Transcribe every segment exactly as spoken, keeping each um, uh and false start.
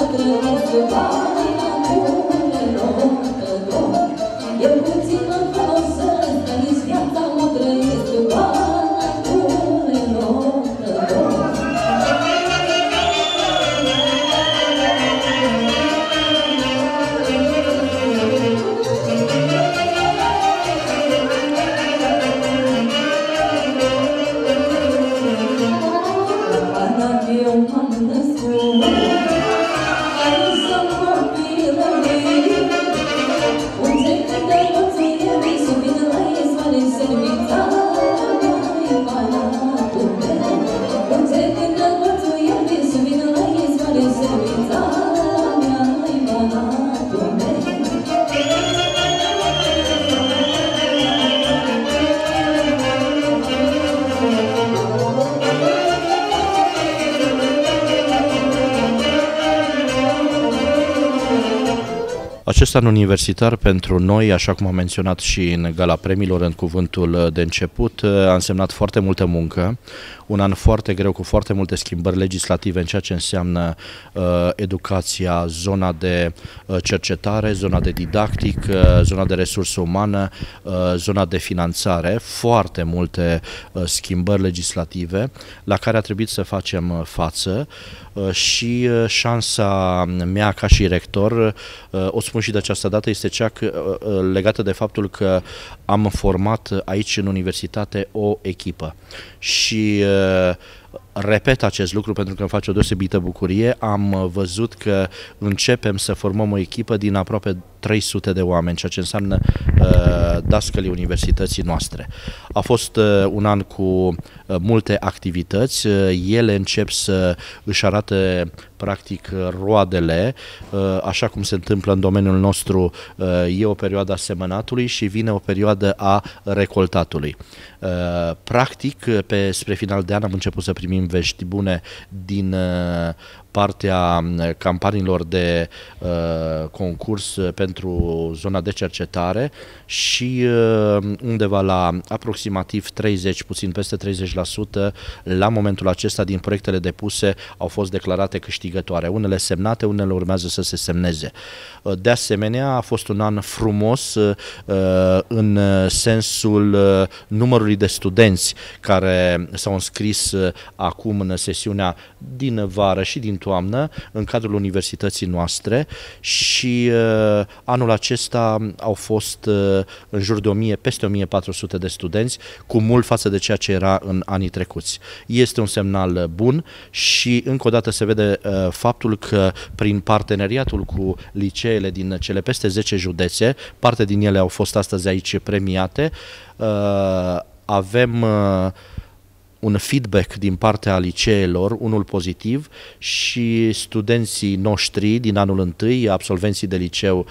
Acest an universitar pentru noi, așa cum am menționat și în gala premiilor în cuvântul de început, a însemnat foarte multă muncă, un an foarte greu cu foarte multe schimbări legislative în ceea ce înseamnă uh, educația, zona de uh, cercetare, zona de didactic, uh, zona de resursă umană, uh, zona de finanțare, foarte multe uh, schimbări legislative la care a trebuit să facem uh, față uh, și uh, șansa mea ca și rector, uh, o spun și de această dată, este cea că, uh, legată de faptul că am format aici în universitate o echipă și uh, repet acest lucru pentru că îmi face o deosebită bucurie. Am văzut că începem să formăm o echipă din aproape trei sute de oameni, ceea ce înseamnă uh, dascălii universității noastre. A fost uh, un an cu uh, multe activități, uh, ele încep să își arate practic roadele, uh, așa cum se întâmplă în domeniul nostru, uh, e o perioadă a semănatului și vine o perioadă a recoltatului. Uh, practic, pe spre final de an am început să primim vești bune din uh, partea campaniilor de uh, concurs pentru zona de cercetare și uh, undeva la aproximativ treizeci, puțin peste treizeci la sută la momentul acesta din proiectele depuse au fost declarate câștigătoare. Unele semnate, unele urmează să se semneze. Uh, de asemenea, a fost un an frumos uh, în sensul uh, numărului de studenți care s-au înscris uh, acum în sesiunea din vară și din toamnă în cadrul universității noastre și uh, anul acesta au fost uh, în jur de o mie, peste o mie patru sute de studenți, cu mult față de ceea ce era în anii trecuți. Este un semnal bun și încă o dată se vede uh, faptul că prin parteneriatul cu liceele din cele peste zece județe, parte din ele au fost astăzi aici premiate, uh, avem uh, un feedback din partea liceelor, unul pozitiv, și studenții noștri din anul întâi, absolvenții de liceu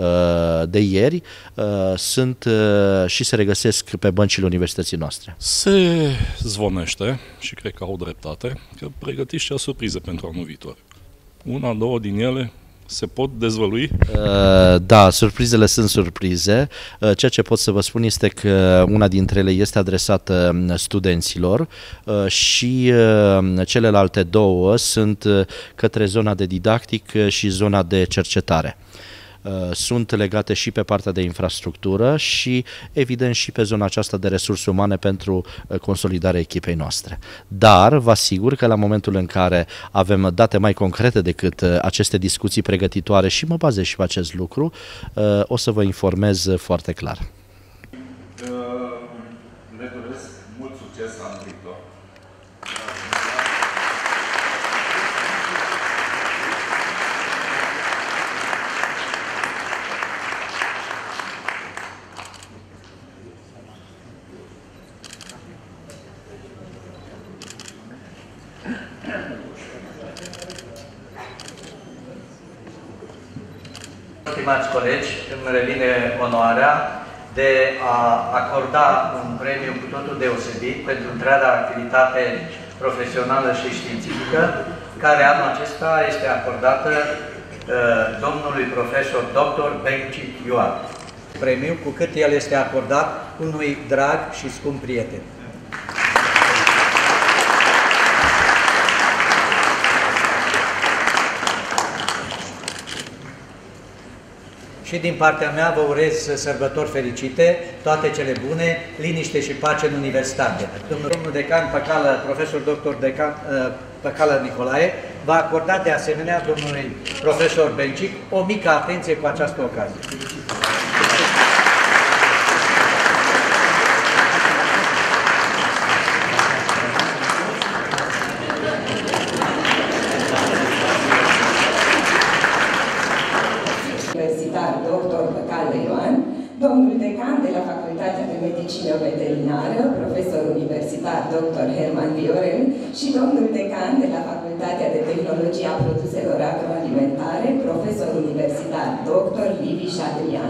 de ieri, sunt și se regăsesc pe băncile universității noastre. Se zvonește, și cred că au dreptate, că pregătiți și surprize pentru anul viitor. Una, două din ele se pot dezvălui? Da, surprizele sunt surprize. Ceea ce pot să vă spun este că una dintre ele este adresată studenților și celelalte două sunt către zona de didactic și zona de cercetare. Sunt legate și pe partea de infrastructură și, evident, și pe zona aceasta de resurse umane pentru consolidarea echipei noastre. Dar vă asigur că la momentul în care avem date mai concrete decât aceste discuții pregătitoare și mă bazez și pe acest lucru, o să vă informez foarte clar. Le doresc mult succes anul viitor. Stimați colegi, îmi revine onoarea de a acorda un premiu cu totul deosebit pentru întreaga activitate profesională și științifică, care anul acesta este acordată uh, domnului profesor doctor Bencic Ioan. Premiu cu cât el este acordat unui drag și scump prieten. Și din partea mea vă urez sărbători fericite, toate cele bune, liniște și pace în universitate. Domnul, domnul decan Păcală, profesor doctor decan Păcală Nicolae, va acorda de asemenea domnului profesor Bencic o mică atenție cu această ocazie. Doctor Păcală Ioan, domnul decan de la Facultatea de Medicină Veterinară, profesor universitar doctor Herman Viorel și domnul decan de la Facultatea de Tehnologie a Produselor Agroalimentare, profesor universitar doctor Liviș Adrian.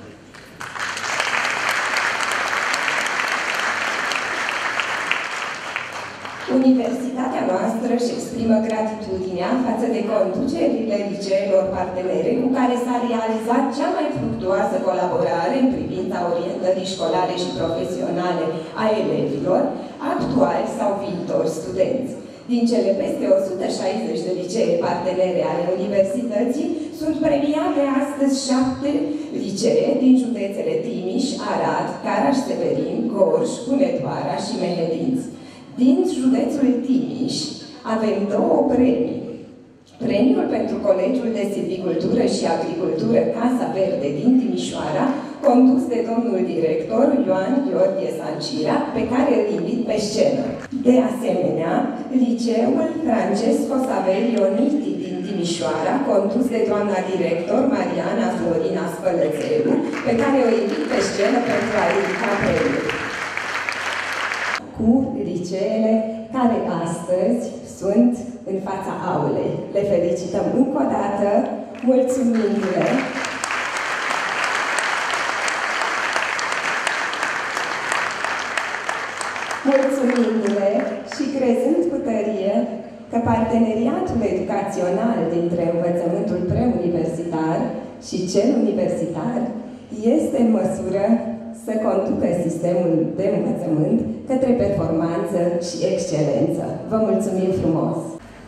Universitatea noastră își exprimă gratitudinea față de conducerile liceelor partenere cu care s-a realizat cea mai fructuoasă colaborare în privința orientării școlare și profesionale a elevilor, actuali sau viitori studenți. Din cele peste o sută șaizeci de licee partenere ale universității, sunt premiate astăzi șapte licee din județele Timiș, Arad, Caraș-Severin, Gorj, Hunedoara și Mehedinți. Din județul Timiș avem două premii. Premiul pentru Colegiul de Silvicultură și Agricultură Casa Verde din Timișoara, condus de domnul director Ioan Gheorghe Sancira, pe care îl invit pe scenă. De asemenea, Liceul Francesco Saverio Nitti din Timișoara, condus de doamna director Mariana Florina Spălățelu, pe care o invit pe scenă pentru a ridica premiul. Cu liceele care astăzi sunt în fața aulei. Le felicităm încă o dată, mulțumindu-le. Mulțumindu-le și crezând cu tărie că parteneriatul educațional dintre învățământul preuniversitar și cel universitar este în măsură să conducă sistemul de învățământ către performanță și excelență. Vă mulțumim frumos!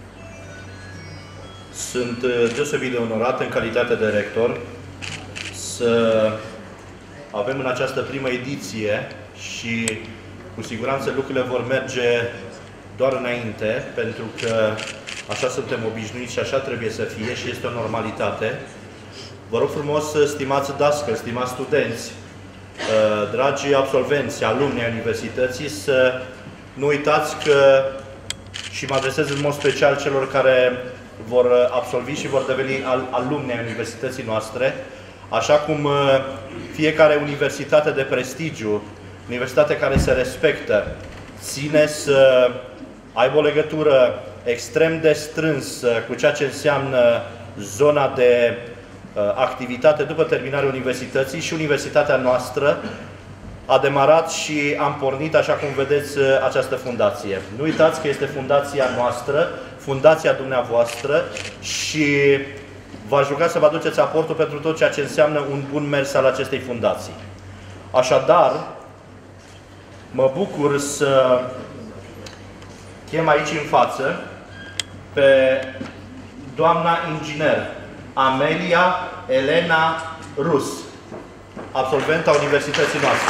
Sunt deosebit de onorat în calitate de rector să avem în această primă ediție și cu siguranță lucrurile vor merge doar înainte, pentru că așa suntem obișnuiți și așa trebuie să fie și este o normalitate. Vă rog frumos, stimați dascăli, stimați studenți, dragi absolvenți, alumni ai universității, să nu uitați că, și mă adresez în mod special celor care vor absolvi și vor deveni alumni ai universității noastre, așa cum fiecare universitate de prestigiu, universitate care se respectă, ține să aibă o legătură extrem de strânsă cu ceea ce înseamnă zona de activitate după terminarea universității, și universitatea noastră a demarat și am pornit, așa cum vedeți, această fundație. Nu uitați că este fundația noastră, fundația dumneavoastră, și v-aș ruga să vă aduceți aportul pentru tot ceea ce înseamnă un bun mers al acestei fundații. Așadar, mă bucur să chem aici în față pe doamna inginer Amelia Elena Rus, absolventă a universității noastre.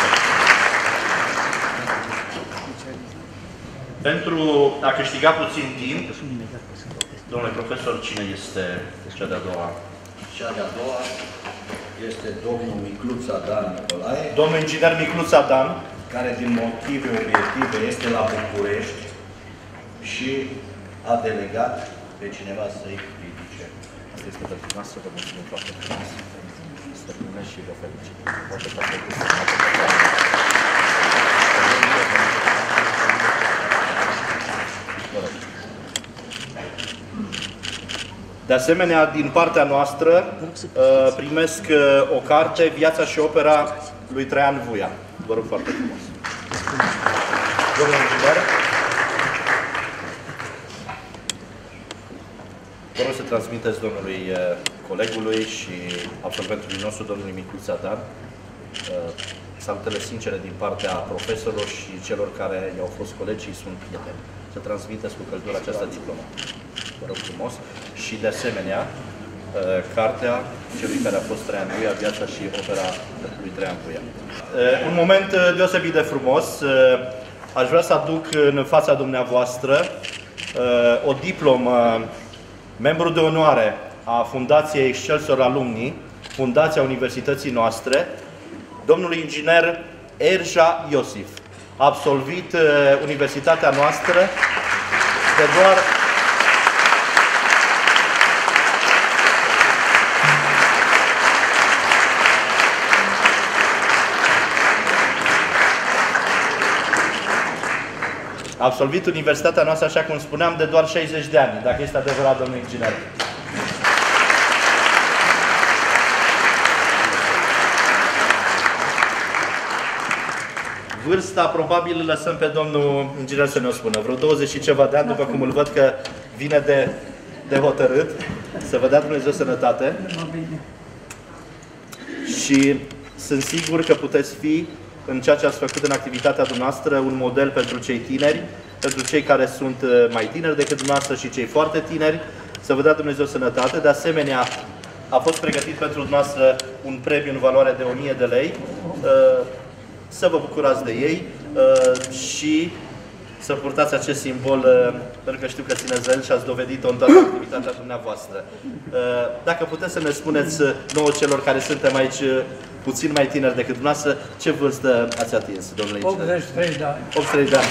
Pentru a câștiga puțin timp, domnule profesor, cine este cea de-a doua? Cea de-a doua este domnul Micluța Dan Nicolae, domnul inginer Micluța Dan, care din motive obiective este la București și a delegat pe cineva să-i ridice. Asta este pentru noastră, vă mulțumim foarte frumos. Să primesc și vă felicit. Poate că ați făcut De asemenea, din partea noastră, primesc o carte, Viața și opera lui Traian Vuia. Vă rog foarte frumos. Domnul inginer, vă rog să transmiteți domnului colegului și absolventului nostru, domnului Micluța Dan, salutele sincere din partea profesorilor și celor care i-au fost colegi și sunt prieteni. Să transmiteți cu căldură această diplomă. Vă rog frumos. Și de asemenea, cartea celui care a fost Traian Vuia, viața și opera lui Traian Vuia. Un moment deosebit de frumos. Aș vrea să aduc în fața dumneavoastră o diplomă, membru de onoare a Fundației Excelsior Alumni, Fundația Universității noastre, domnului inginer Erja Iosif. A absolvit universitatea noastră de doar A absolvit universitatea noastră, așa cum spuneam, de doar șaizeci de ani, dacă este adevărat, domnul inginer. Vârsta, probabil, lăsăm pe domnul inginer să ne o spună. Vreo douăzeci și ceva de ani, după cum îl văd că vine de, de hotărât. Să vă dea Dumnezeu sănătate. Și sunt sigur că puteți fi, în ceea ce ați făcut în activitatea dumneavoastră, un model pentru cei tineri, pentru cei care sunt mai tineri decât dumneavoastră și cei foarte tineri. Să vă dea Dumnezeu sănătate. De asemenea, a fost pregătit pentru dumneavoastră un premiu în valoare de o mie de lei. Să vă bucurați de ei și să purtați acest simbol, pentru că știu că țineți de el și ați dovedit-o în toată activitatea dumneavoastră. Dacă puteți să ne spuneți nouă celor care suntem aici puțin mai tineri decât dumneavoastră, ce vârstă ați atins, domnule inginer? optzeci și trei de ani. optzeci și trei de ani.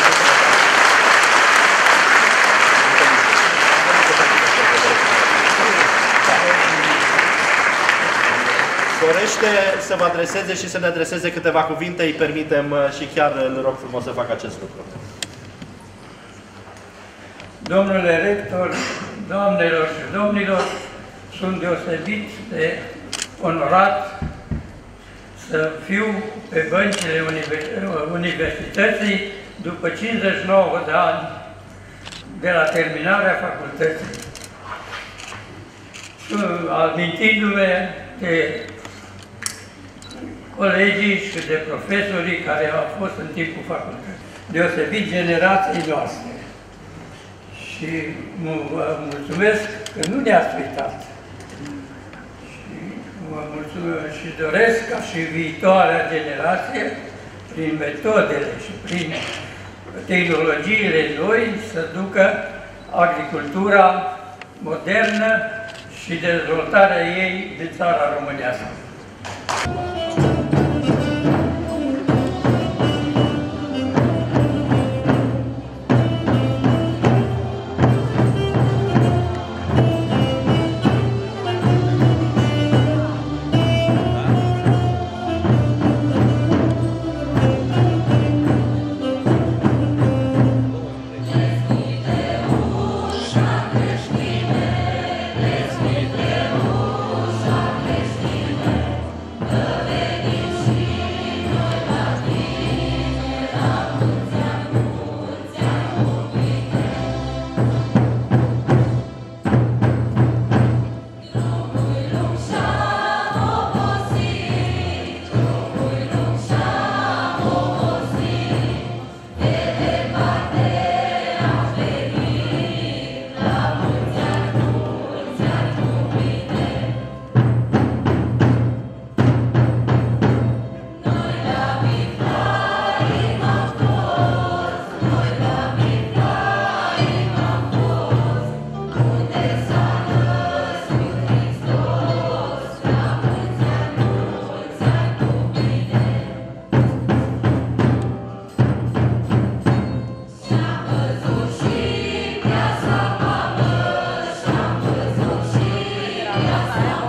Dorește să vă adreseze și să ne adreseze câteva cuvinte, îi permitem și chiar îl rog frumos să facă acest lucru. Domnule rector, doamnelor și domnilor, sunt deosebit de onorat să fiu pe băncile universității după cincizeci și nouă de ani de la terminarea facultății. Amintindu-mi de colegii și de profesorii care au fost în timpul facultății, deosebit generației noastre. Și vă mulțumesc că nu ne-ați uitat. Și vă mulțumesc și doresc ca și viitoarea generație, prin metodele și prin tehnologiile noi, să ducă agricultura modernă și dezvoltarea ei din țara românească. Yes.